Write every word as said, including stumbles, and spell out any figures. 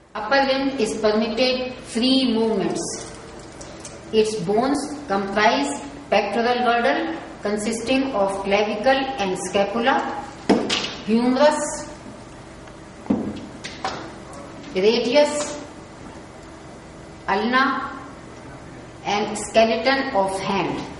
Upper limb is permitted free movements. Its bones comprise pectoral girdle consisting of clavicle and scapula, humerus, radius, ulna, and skeleton of hand.